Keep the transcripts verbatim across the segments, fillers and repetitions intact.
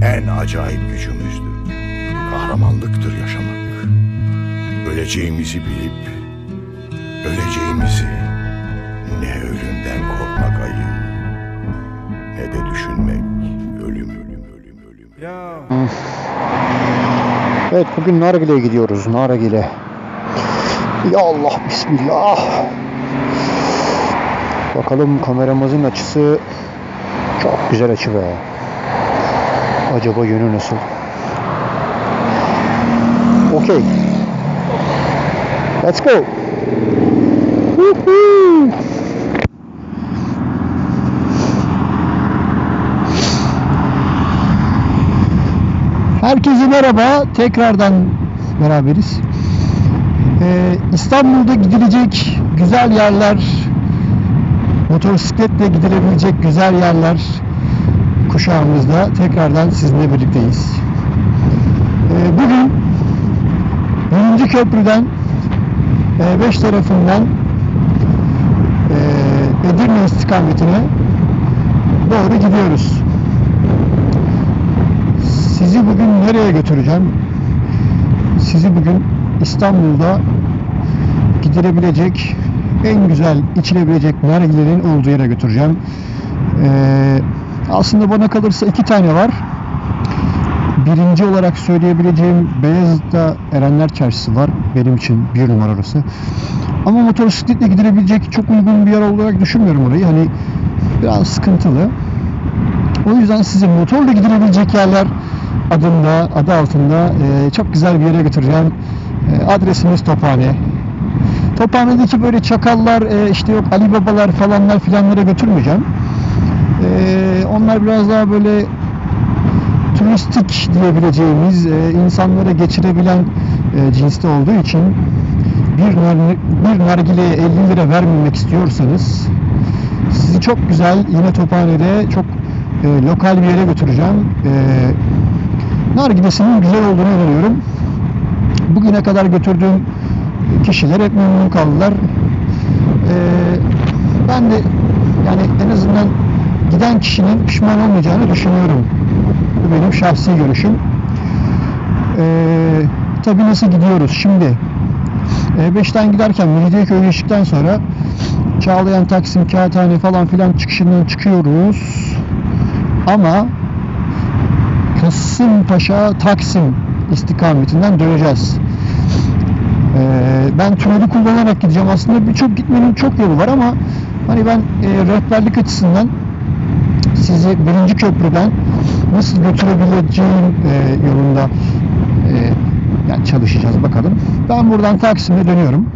en acayip gücümüzdür. Kahramanlıktır yaşamak. Öleceğimizi bilip, öleceğimizi, ne ölümden korkmak ayı, ne de düşünmek ölüm ölüm ölüm ölüm. Ya. Evet, bugün Nargile'ye gidiyoruz. Nargile. Ya Allah, bismillah. Bakalım kameramızın açısı çok güzel açı be. Acaba yönü nasıl? Okay. Let's go. Woohoo. Herkese merhaba. Tekrardan beraberiz. Ee, İstanbul'da gidilecek güzel yerler, motosikletle gidilebilecek güzel yerler kuşağımızda tekrardan sizinle birlikteyiz. Ee, bugün birinci köprüden E beş tarafından e, Edirne istikametine doğru gidiyoruz. Sizi bugün nereye götüreceğim? Sizi bugün İstanbul'da gidilebilecek en güzel içilebilecek nargilelerin olduğu yere götüreceğim. Ee, aslında bana kalırsa iki tane var. Birinci olarak söyleyebileceğim Beyazıt'ta Erenler Çarşısı var. Benim için bir numara orası. Ama motosikletle gidilebilecek çok uygun bir yer olarak düşünmüyorum orayı. Hani biraz sıkıntılı. O yüzden sizi motorla gidilebilecek yerler adında, adı altında e, çok güzel bir yere götüreceğim. E, adresimiz Tophane. Tophane'deki böyle çakallar, e, işte yok Ali Babalar falanlar filanlara götürmeyeceğim. E, onlar biraz daha böyle turistik diyebileceğimiz, e, insanlara geçirebilen e, cinste olduğu için bir, nar, bir nargileye elli lira vermemek istiyorsanız sizi çok güzel yine Tophane'de çok e, lokal bir yere götüreceğim. E, nargilesinin güzel olduğunu inanıyorum. Bugüne kadar götürdüğüm kişiler hep memnun kaldılar. E, ben de yani en azından giden kişinin pişman olmayacağını düşünüyorum. Bu benim şahsi görüşüm. Ee, tabii nasıl gidiyoruz? Şimdi E beşten giderken Mecidiyeköy'e geçtikten sonra Çağlayan, Taksim, Kağıthane falan filan çıkışından çıkıyoruz. Ama Kasımpaşa, Taksim istikametinden döneceğiz. Ee, ben tüneli kullanarak gideceğim. Aslında birçok gitmenin çok yolu var ama hani ben e, rehberlik açısından sizi birinci köprüden nasıl götürebileceğim e, yolunda e, yani çalışacağız bakalım. Ben buradan Taksim'e dönüyorum.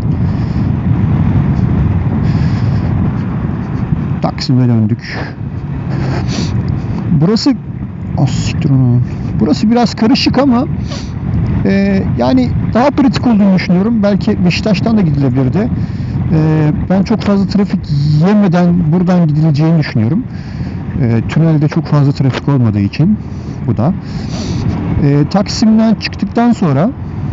Taksim'e döndük. Burası oh, siktir onu. Burası biraz karışık ama e, yani daha pratik olduğunu düşünüyorum. Belki Beşiktaş'tan da gidilebilirdi. E, ben çok fazla trafik yemeden buradan gidileceğini düşünüyorum. E, tünelde çok fazla trafik olmadığı için bu da. E, Taksim'den çıktıktan sonra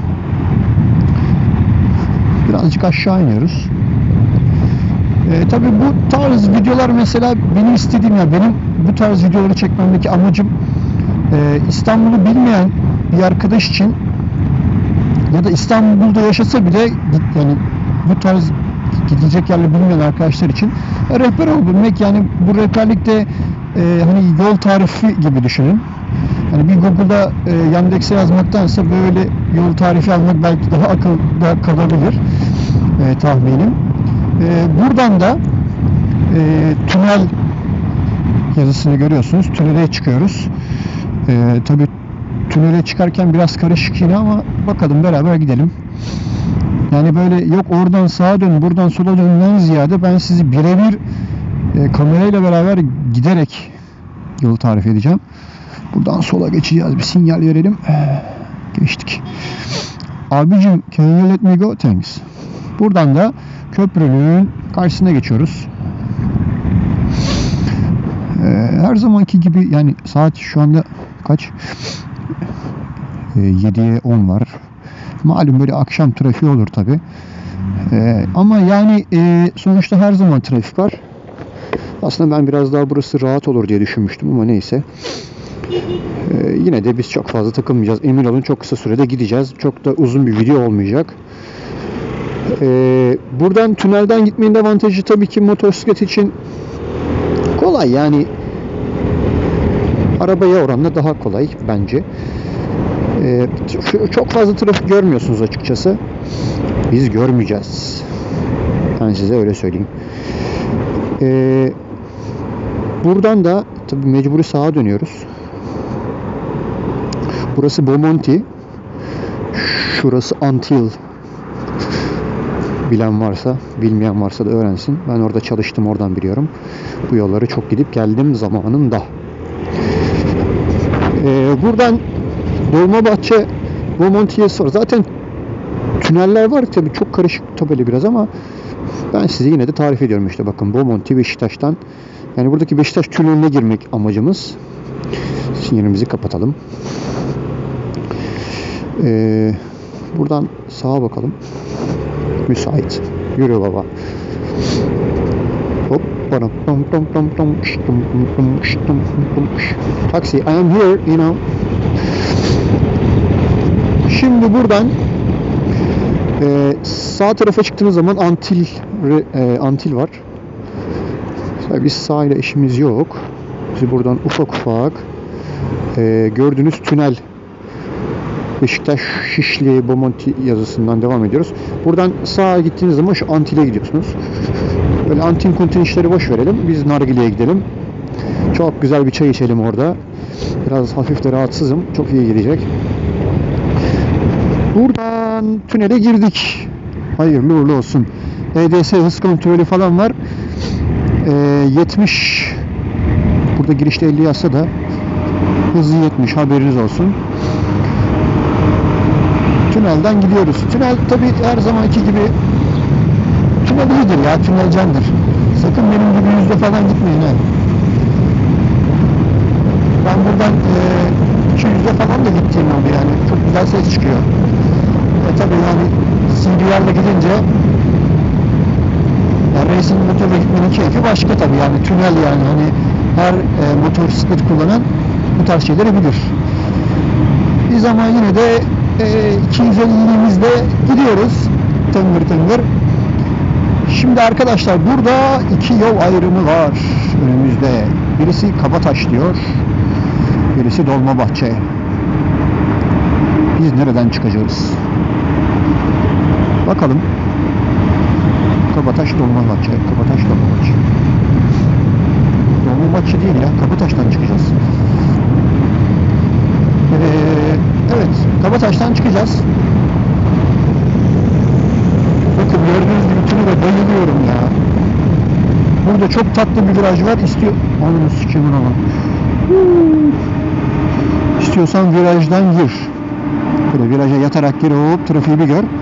birazcık aşağı iniyoruz. E, tabii bu tarz videolar mesela benim istediğim ya benim bu tarz videoları çekmemdeki amacım e, İstanbul'u bilmeyen bir arkadaş için ya da İstanbul'da yaşasa bile yani bu tarz gidilecek yerleri bilmeyen arkadaşlar için e, rehber olabilmek yani bu rehberlikte e, hani yol tarifi gibi düşünün. Yani bir Google'da e, Yandex'e yazmaktansa böyle yol tarifi almak belki daha akılda kalabilir e, tahminim. E, buradan da e, tünel yazısını görüyorsunuz. Tünele çıkıyoruz. E, tabii tünele çıkarken biraz karışık yine ama bakalım beraber gidelim. Yani böyle yok oradan sağa dön, buradan sola dönünden ziyade ben sizi birebir e, kamerayla beraber giderek yolu tarif edeceğim. Buradan sola geçeceğiz. Bir sinyal verelim. Geçtik. Abicim, can you let me go? Thanks. Buradan da köprünün karşısına geçiyoruz. Ee, her zamanki gibi yani saat şu anda kaç? Ee, yediye on var. Malum böyle akşam trafiği olur tabi. Ee, ama yani e, sonuçta her zaman trafik var. Aslında ben biraz daha burası rahat olur diye düşünmüştüm ama neyse. Ee, yine de biz çok fazla takılmayacağız. Emin olun çok kısa sürede gideceğiz. Çok da uzun bir video olmayacak. Ee, buradan tünelden gitmenin avantajı tabii ki motosiklet için kolay. Yani arabaya oranla daha kolay bence. Ee, çok fazla trafik görmüyorsunuz açıkçası. Biz görmeyeceğiz. Ben size öyle söyleyeyim. Ee, buradan da tabii mecburi sağa dönüyoruz. Burası Bomonti. Şurası Antil. Bilen varsa, bilmeyen varsa da öğrensin. Ben orada çalıştım, oradan biliyorum. Bu yolları çok gidip geldim zamanında. Ee, buradan Dolmabahçe, Bomonti'ye sor. Zaten tüneller var tabii, çok karışık tabeli biraz ama ben size yine de tarif ediyorum işte. Bakın Bomonti Beşiktaş'tan, yani buradaki Beşiktaş tüneline girmek amacımız. Sinyalimizi kapatalım. Ee, buradan sağa bakalım. Müsait. Yürü baba. Hop. Taxi, I am here, you know. Şimdi buradan e, sağ tarafa çıktığınız zaman Antil e, Antil var. Tabii biz sağ ile işimiz yok. Biz buradan ufak ufak e, gördüğünüz tünel Beşiktaş, Şişli, Bomonti yazısından devam ediyoruz. Buradan sağa gittiğiniz zaman şu Antil'e gidiyorsunuz. Böyle antin kuntin işleri boş verelim. Biz nargileye gidelim. Çok güzel bir çay içelim orada. Biraz hafif de rahatsızım. Çok iyi gelecek. Buradan tünele girdik. Hayırlı uğurlu olsun. E D S hız kontrolü falan var. E, yetmiş. Burada girişte elli yazsa da hızı yetmiş. Haberiniz olsun. Tünelden gidiyoruz. Tünel tabii her zamanki gibi tünel iyidir ya. Tünel candır. Sakın benim gibi yüzde falan gitmeyin ha. Ben buradan e, iki yüzde falan da gittiğim oldu yani. Çok güzel ses çıkıyor. E tabii yani C D'lerle gidince yani racing motorla gitmenin keyfi başka tabii yani. Tünel yani hani her e, motosiklet kullanan bu tarz şeyleri bilir. Biz ama yine de e, iki yüz elli'imizle gidiyoruz. Tıngır tıngır. Şimdi arkadaşlar burada iki yol ayrımı var önümüzde. Birisi Kabataş diyor. Birisi Dolmabahçe. Biz nereden çıkacağız? Bakalım. Kabataş, Dolmabahçe. Kabataş, Dolmabahçe. Dolmabahçe değil ya. Kabataş'tan çıkacağız. Ee, evet. Kabataş'tan çıkacağız. Bakın gördüğünüz gibi tünele bayılıyorum ya. Burada çok tatlı bir viraj var. İstiyor... Ananı sikeyim ona bak. İstiyorsan virajdan gir. Böyle viraja yatarak gir, hop trafiği bir gör.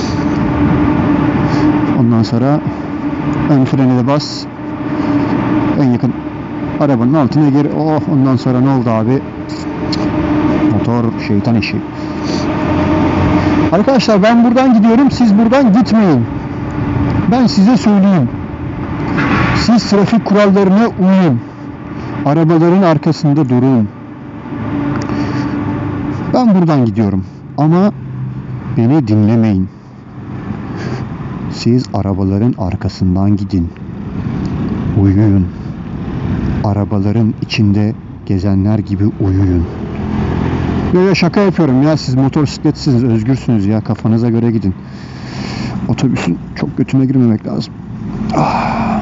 Ondan sonra ön frene de bas. En yakın arabanın altına gir. Oh, ondan sonra ne oldu abi? Motor şeytan işi. Arkadaşlar ben buradan gidiyorum. Siz buradan gitmeyin. Ben size söyleyeyim. Siz trafik kurallarına uyun. Arabaların arkasında durun. Ben buradan gidiyorum. Ama beni dinlemeyin. Siz arabaların arkasından gidin. Uyuyun. Arabaların içinde gezenler gibi uyuyun. Böyle şaka yapıyorum ya, siz motosikletsiniz, özgürsünüz ya, kafanıza göre gidin. Otobüsün çok götüne girmemek lazım. Ah.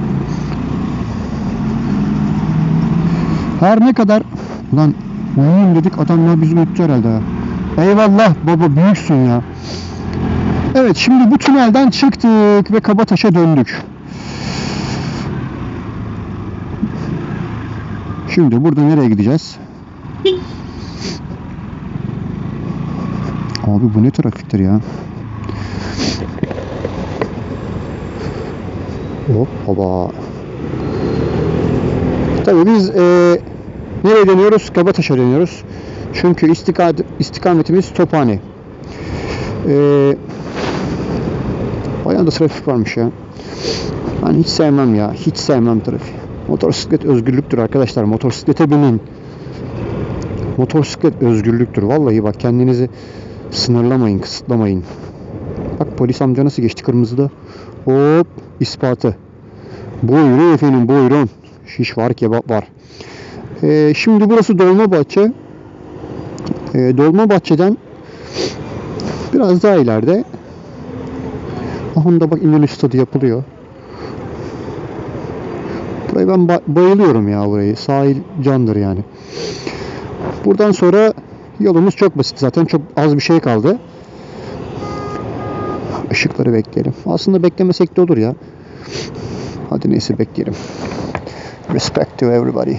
Her ne kadar ulan uyuyun dedik, adamlar bizi unuttu herhalde ya. Eyvallah baba, büyüksün ya. Evet, şimdi bu tünelden çıktık ve Kabataş'a döndük. Şimdi burada nereye gideceğiz? Abi bu ne trafiktir ya? Hop baba. Tabii biz e, nereye dönüyoruz? Kabataş'a dönüyoruz. Çünkü istika, istikametimiz Tophane. Eee Bayağı da trafik varmış ya. Ben hiç sevmem ya. Hiç sevmem trafik. Motosiklet özgürlüktür arkadaşlar. Motosiklete binin. Motosiklet özgürlüktür. Vallahi bak, kendinizi sınırlamayın, kısıtlamayın. Bak polis amca nasıl geçti kırmızıda. Hop, ispatı. Buyurun efendim, buyurun. Şiş var, kebap var. Ee, şimdi burası Dolmabahçe. Ee, Dolmabahçe'den biraz daha ileride. Ahında bak, İnönü Stadı yapılıyor. Burayı ben ba- bayılıyorum ya burayı. Sahil candır yani. Buradan sonra yolumuz çok basit zaten. Çok az bir şey kaldı. Işıkları bekleyelim. Aslında beklemesek de olur ya. Hadi neyse, bekleyelim. Respect to everybody.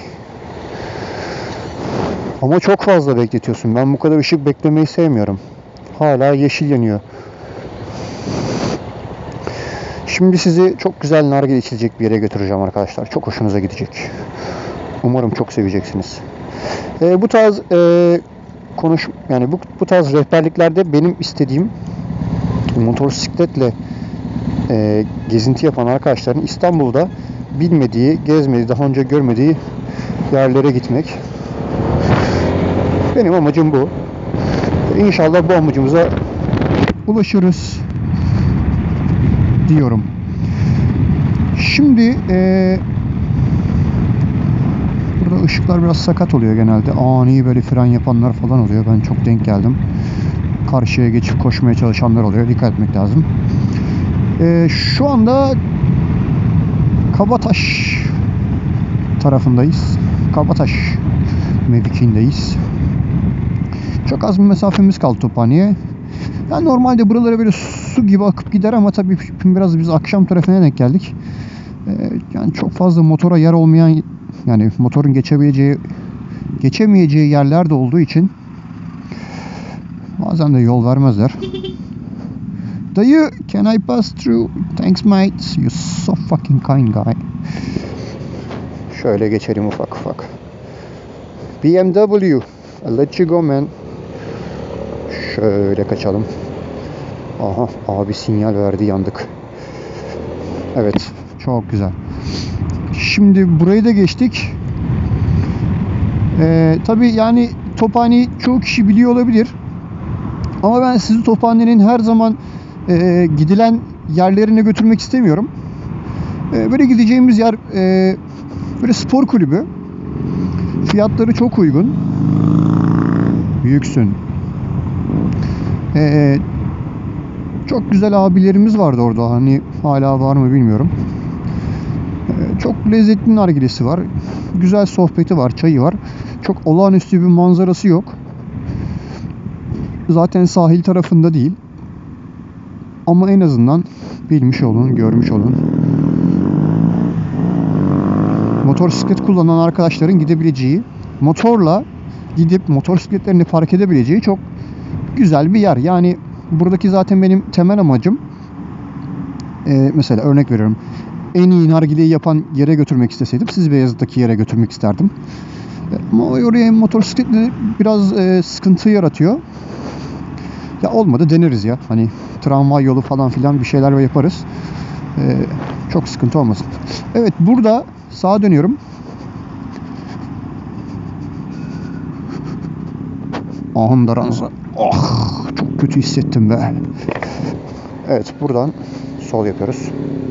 Ama çok fazla bekletiyorsun. Ben bu kadar ışık beklemeyi sevmiyorum. Hala yeşil yanıyor. Şimdi sizi çok güzel nargile içilecek bir yere götüreceğim arkadaşlar. Çok hoşunuza gidecek. Umarım çok seveceksiniz. E, bu tarz e, konuş yani bu bu tarz rehberliklerde benim istediğim motosikletle e, gezinti yapan arkadaşların İstanbul'da bilmediği, gezmediği, daha önce görmediği yerlere gitmek. Benim amacım bu. İnşallah bu amacımıza ulaşırız diyorum. Şimdi e, burada ışıklar biraz sakat oluyor genelde. Ani böyle fren yapanlar falan oluyor. Ben çok denk geldim. Karşıya geçip koşmaya çalışanlar oluyor. Dikkat etmek lazım. E, şu anda Kabataş tarafındayız. Kabataş mevkiindeyiz. Çok az bir mesafemiz kaldı Tophane'ye. Yani normalde buralara böyle su gibi akıp gider ama tabii biraz biz akşam trafiğine denk geldik. Ee, yani çok fazla motora yer olmayan, yani motorun geçebileceği, geçemeyeceği yerler de olduğu için bazen de yol vermezler. Dayı, can I pass through? Thanks mate. You're so fucking kind guy. Şöyle geçelim ufak ufak. B M W. I'll let you go man. Şöyle kaçalım. Aha, abi sinyal verdi, yandık. Evet, çok güzel. Şimdi burayı da geçtik. Ee, tabii yani Tophane'yi çoğu kişi biliyor olabilir. Ama ben sizi Tophane'nin her zaman e, gidilen yerlerine götürmek istemiyorum. E, böyle gideceğimiz yer e, böyle spor kulübü. Fiyatları çok uygun. Büyüksün. Ee, çok güzel abilerimiz vardı orada. Hani hala var mı bilmiyorum. Ee, çok lezzetli nargilesi var. Güzel sohbeti var, çayı var. Çok olağanüstü bir manzarası yok. Zaten sahil tarafında değil. Ama en azından bilmiş olun, görmüş olun. Motosiklet kullanan arkadaşların gidebileceği, motorla gidip motosikletlerini park edebileceği çok güzel bir yer. Yani buradaki zaten benim temel amacım, e, mesela örnek veriyorum, en iyi nargileyi yapan yere götürmek isteseydim sizi Beyazıt'taki yere götürmek isterdim. E, ama oraya motosikletle biraz e, sıkıntı yaratıyor. Ya olmadı deneriz ya. Hani tramvay yolu falan filan bir şeyler yaparız. E, çok sıkıntı olmasın. Evet, burada sağa dönüyorum. Ahım ranza. Oh, çok kötü hissettim be. Evet, buradan sol yapıyoruz.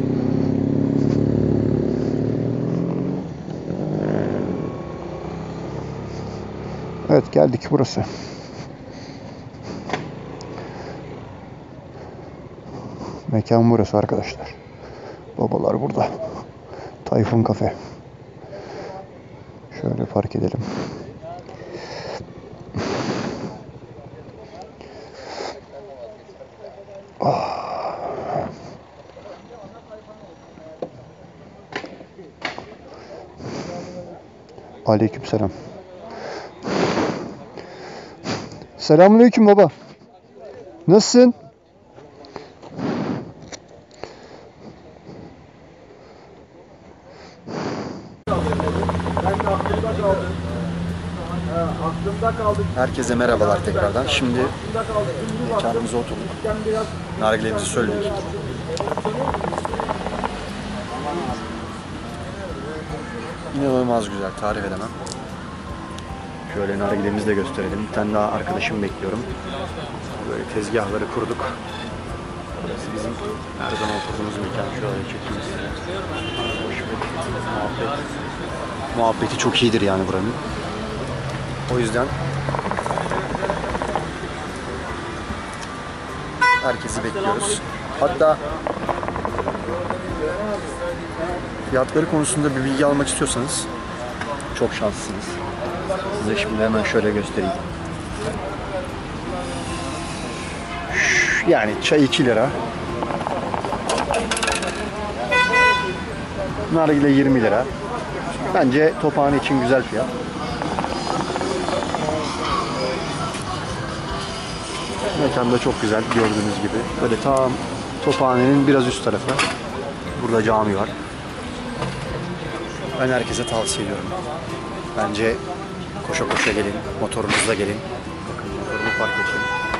Evet, geldik burası. Mekan burası arkadaşlar. Babalar burada. Tayfun Kafe. Şöyle park edelim. Aleykümselam. Selamünaleyküm baba. Nasılsın? Herkese merhabalar tekrardan. Şimdi mekanımıza oturduk. Nargilemizi söyledik. İnanılmaz güzel, tarif edemem. Şöyle nargilemizi de gösterelim. Bir tane daha arkadaşım bekliyorum. Böyle tezgahları kurduk. Burası bizim her zaman oturduğumuz mekan. Şöyle çekeyim size. Hoş bir muhabbet. Muhabbeti çok iyidir yani buranın. O yüzden herkesi bekliyoruz. Hatta fiyatları konusunda bir bilgi almak istiyorsanız çok şanslısınız. Size şimdi hemen şöyle göstereyim. Yani çay iki lira. Nargile yirmi lira. Bence Tophane için güzel fiyat. Mekan da çok güzel gördüğünüz gibi. Böyle tam Tophane'nin biraz üst tarafı. Burada cami var. Ben herkese tavsiye ediyorum. Bence koşa koşa gelin, motorunuzla gelin. Bakın motorumu park edin.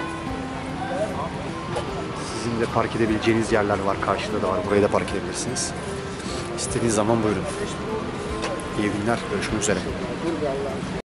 Sizin de park edebileceğiniz yerler var. Karşıda da var. Buraya da park edebilirsiniz. İstediğiniz zaman buyurun. İyi günler. Görüşmek üzere.